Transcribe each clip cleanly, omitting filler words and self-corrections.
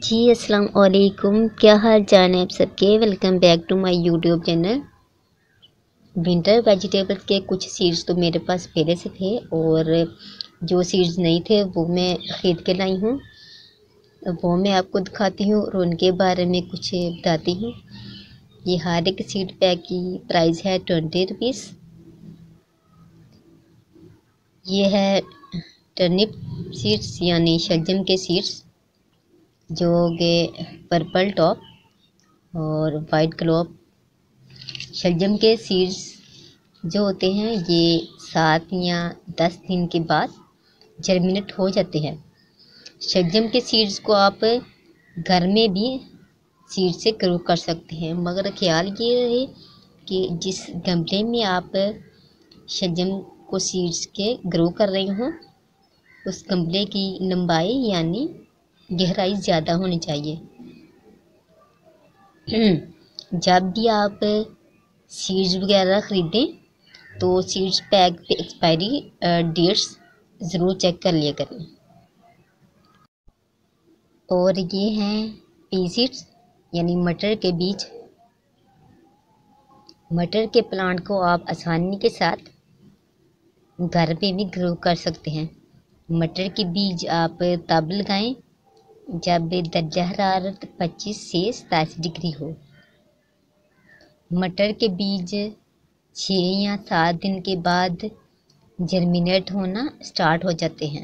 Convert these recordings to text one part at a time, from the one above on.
जी अस्सलाम वालेकुम, क्या हाल चाल है आप सबके। Welcome back to my YouTube channel. Winter vegetables के कुछ सीड्स तो मेरे पास पहले से थे और जो सीड्स नहीं थे वो मैं ख़रीद के लाई हूँ। वो मैं आपको दिखाती हूँ और उनके बारे में कुछ बताती हूँ। ये हर एक सीड पैक की प्राइस है 20 रुपीज़। ये है टर्निप सीड्स यानी शलजम के सीड्स, जो कि पर्पल टॉप और वाइट क्लॉप। शलजम के सीड्स जो होते हैं ये 7 या 10 दिन के बाद जर्मिनेट हो जाते हैं। शलजम के सीड्स को आप घर में भी सीड से ग्रो कर सकते हैं, मगर ख्याल ये रहे कि जिस गमले में आप शलजम को सीड्स के ग्रो कर रहे हो उस गमले की लंबाई यानी गहराई ज़्यादा होनी चाहिए। जब भी आप सीड्स वगैरह ख़रीदें तो सीड्स पैक पे एक्सपायरी डेट्स ज़रूर चेक कर लिया करें। और ये हैं पी सीड्स यानी मटर के बीज। मटर के प्लांट को आप आसानी के साथ घर पे भी ग्रो कर सकते हैं। मटर के बीज आप तब लगाएं जब दर्जा हरारत 25 से 27 डिग्री हो। मटर के बीज 6 या 7 दिन के बाद जर्मिनेट होना स्टार्ट हो जाते हैं।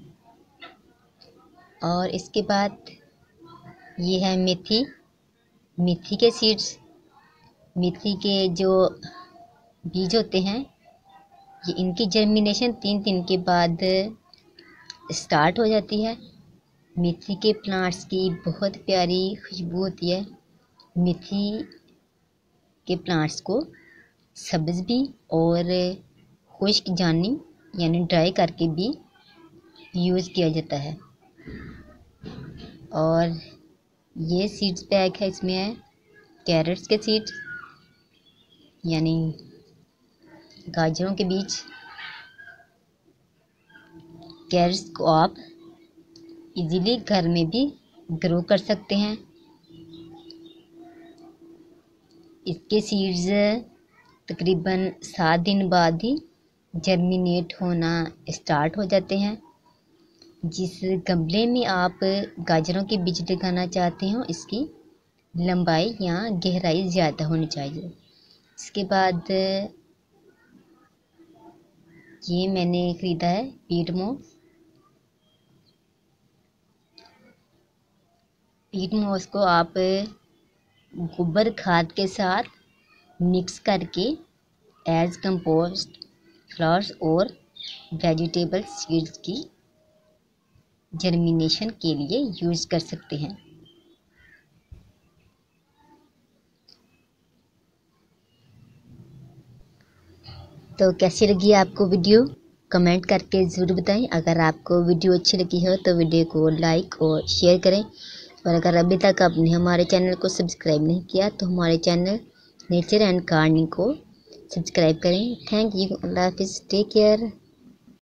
और इसके बाद ये है मेथी। मेथी के सीड्स, मेथी के जो बीज होते हैं ये इनकी जर्मिनेशन 3 दिन के बाद स्टार्ट हो जाती है। मेथी के प्लांट्स की बहुत प्यारी खुशबू होती है। मेथी के प्लांट्स को सब्ज़ भी और खुश्क जानी यानी ड्राई करके भी यूज़ किया जाता है। और ये सीड्स पैक है, इसमें है कैरेट्स के सीड्स यानी गाजरों के बीज। कैरेट्स को आप इजीली घर में भी ग्रो कर सकते हैं। इसके सीड्स तकरीबन 7 दिन बाद ही जर्मिनेट होना स्टार्ट हो जाते हैं। जिस गमले में आप गाजरों के बीज लगाना चाहते हो इसकी लंबाई या गहराई ज़्यादा होनी चाहिए। इसके बाद ये मैंने ख़रीदा है पीटमॉस। पीटमॉस को आप गोबर खाद के साथ मिक्स करके एज कंपोस्ट फ्लावर्स और वेजिटेबल सीड्स की जर्मिनेशन के लिए यूज़ कर सकते हैं। तो कैसी लगी आपको वीडियो, कमेंट करके ज़रूर बताएं। अगर आपको वीडियो अच्छी लगी हो तो वीडियो को लाइक और शेयर करें। और अगर अभी तक आपने हमारे चैनल को सब्सक्राइब नहीं किया तो हमारे चैनल नेचर एंड गार्डनिंग को सब्सक्राइब करें। Thank you. अल्लाह हाफिज़। Take care.